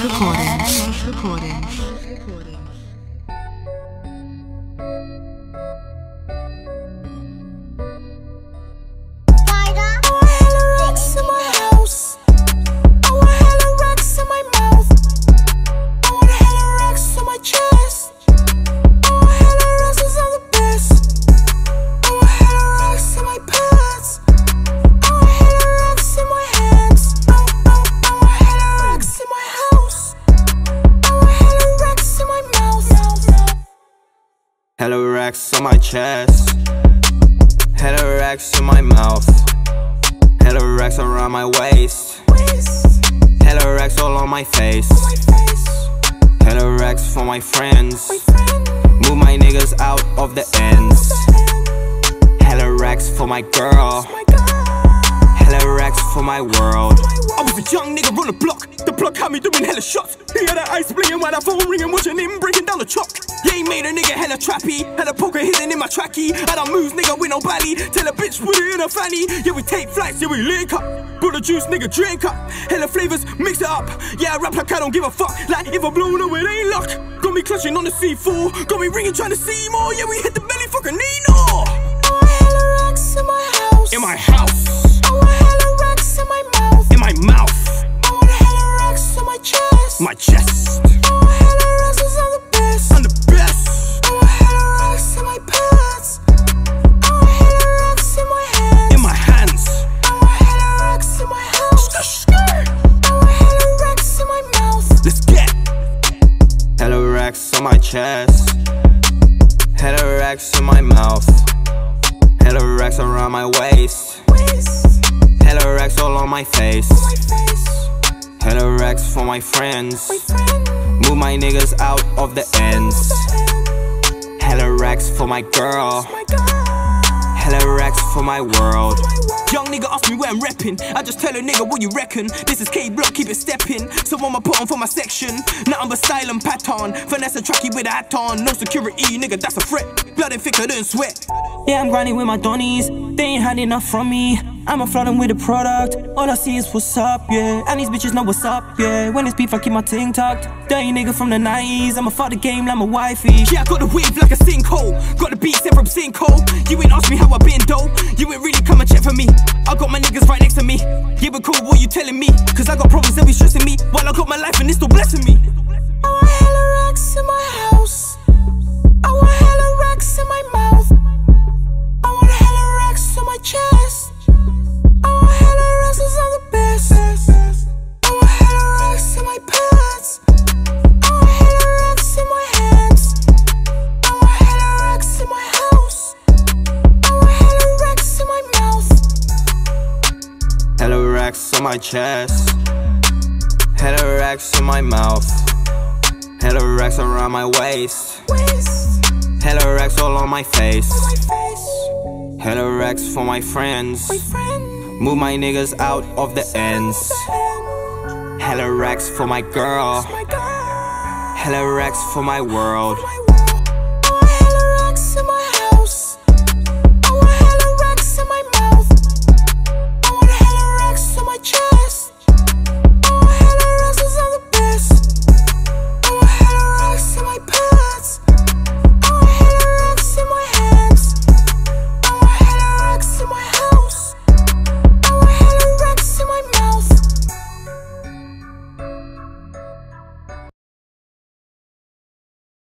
recording. Hella racks on my chest, hella racks in my mouth, hella racks around my waist, hella racks all on my face, hella racks for my friends, move my niggas out of the ends, hella racks for my girl, hella racks for my world. I was a young nigga on the block had me doing hella shots. He had that ice blingin' while that phone ringing, watching him breaking down the chalk. Yeah, he made a nigga hella trappy, had a poker hidden in my trackie. Had I moves nigga with no belly, tell a bitch put it in a fanny. Yeah, we take flights, yeah we link up, brought the juice nigga drink up, hella flavors, mix it up. Yeah, I rap like I don't give a fuck, like if I blow no it ain't luck. Got me clutching on the C4, got me ringing trying to see more. Yeah, we hit the belly fucking Nino. Hella racks in my house. In my house. Hella racks in my mouth. In my mouth. Hella racks on my chest. My chest. Hella racks is I'm the best. I'm the best. Hella racks in my pants. Hella racks in my hands. In my hands. Hella racks in my house. Hella racks in my mouth. Let's get. Hella racks on my chest, hella racks in my mouth, hella racks around my waist, hella racks all on my face, hella racks for my friends, move my niggas out of the ends, hella racks for my girl, hella racks for my world. Young nigga ask me where I'm reppin', I just tell a nigga what you reckon. This is K-Block, keep it steppin', so I'ma put on for my section. Nothing but style and pattern, finesse a tracky with a hat on. No security, nigga, that's a threat, blood and thicker than sweat. Yeah, I'm grinding with my Donnies, they ain't had enough from me. I'ma flood them with the product, all I see is what's up, yeah. And these bitches know what's up, yeah. When it's beef, I keep my ting tucked. Dirty nigga from the 90s, I'ma fuck the game like my wifey. Yeah, I got the wave like a sinkhole, got the beat sent from sinkhole. You ain't ask me how I been though, you ain't really come and check for me. I got my niggas right next to me, yeah but cool, what you telling me? Cause I got problems that be stressing me, while I got my life and it's still blessing me. I want hella racks in my house. I want hella racks in my mouth. I want hella racks on my chest. I want hella racks cause I'm the best. I want hella racks in my pants. I want hella racks in my hands. I want hella racks in my house. I want hella racks in my mouth. Hella racks on my chest, hella racks in my mouth, hella racks around my waist, hella racks all on my face, hella racks for my friends, move my niggas out of the ends, hella racks for my girl, hella racks for my world.